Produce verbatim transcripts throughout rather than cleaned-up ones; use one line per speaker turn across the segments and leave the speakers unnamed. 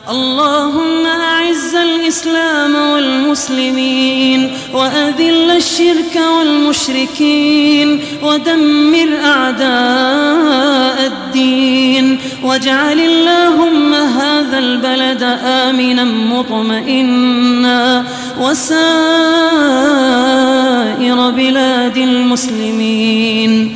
اللهم أعز الإسلام والمسلمين وأذل الشرك والمشركين ودمر أعداء الدين، واجعل اللهم هذا البلد آمنا مطمئنا وسائر بلاد المسلمين.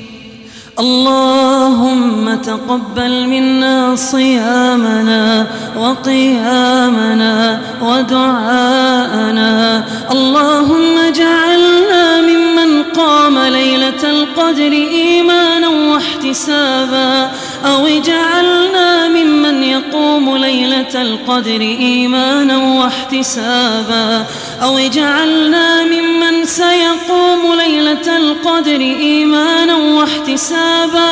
اللهم تقبل منا صيامنا وقيامنا ودعاءنا. اللهم اجعلنا ممن قام ليلة القدر إيمانا واحتسابا، أو اجعلنا ممن يقوم ليلة القدر إيمانا واحتسابا، أو اجعلنا ممن سيقوم ليلة القدر إيمانا واحتسابا.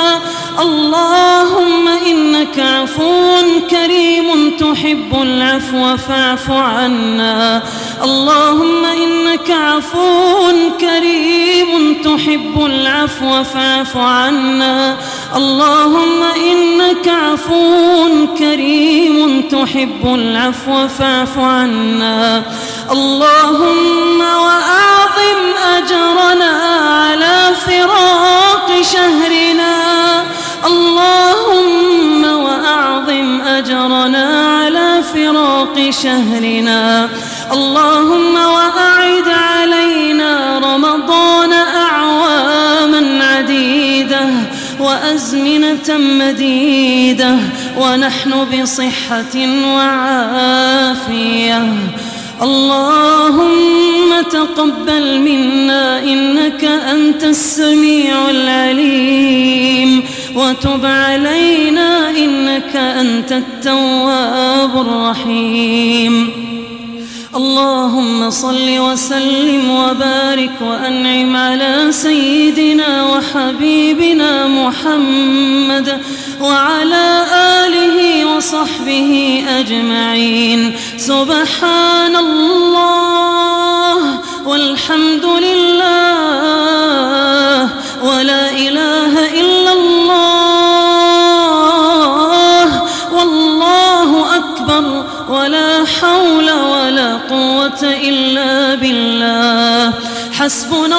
اللهم إنك عفو كريم تحب العفو فاعف عنا. اللهم إنك عفو كريم تحب العفو فاعف عنا. اللهم إنك عفو كريم تحب العفو فاعف عنا. اللهم وأعظم أجرنا على فراق شهرنا. اللهم وأعظم أجرنا على فراق شهرنا. اللهم وأعد علينا رمضان أعواما عديدة وأزمنة مديدة ونحن بصحة وعافية. اللهم تقبل منا إنك أنت السميع العليم، وتب علينا إنك أنت التواب الرحيم. اللهم صل وسلم وبارك وأنعم على سيدنا وحبيبنا محمد وعلى آله وصحبه أجمعين. سبحان الله والحمد لله ولا إله إلا الله والله أكبر ولا حول ولا قوة إلا بالله. حسبنا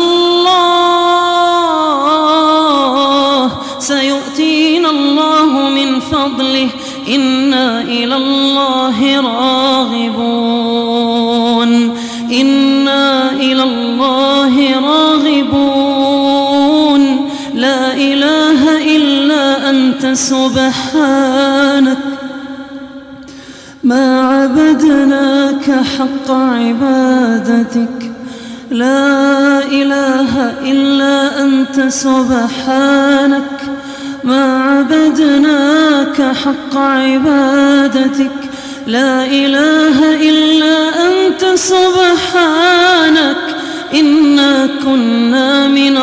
الله سيؤتينا الله من فضله إنا إلى الله راغبون. إنا إلى الله راغبون. لا إله إلا أنت سبحانك ما عبدناك حق عبادتك. لا إله إلا أنت سبحانك ما عبدناك حق عبادتك. لا إله إلا أنت سبحانك إنا كنا من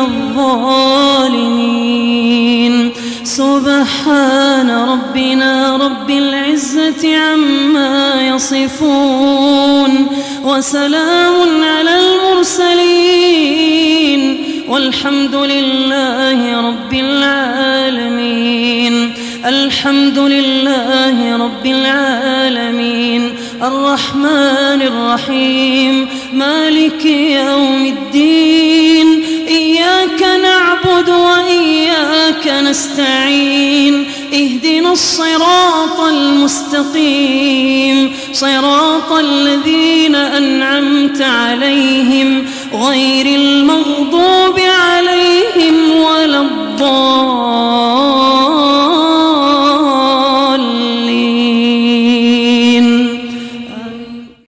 الظالمين. سبحان ربنا رب العزة عما يصفون، وسلام على المرسلين، والحمد لله رب العالمين. الحمد لله رب العالمين الرحمن الرحيم مالك يوم الدين. إياك نعبد وإياك نستعين. اهدنا الصراط المستقيم صراط الذين أنعمت عليهم غير المغضوب